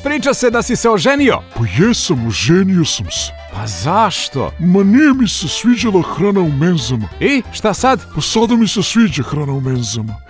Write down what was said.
priča se da si se oženio. Pa jesam, oženio sam se. Pa zašto? Ma nije mi se sviđala hrana u menzama. I šta sad? Pa sada mi se sviđa hrana u menzama.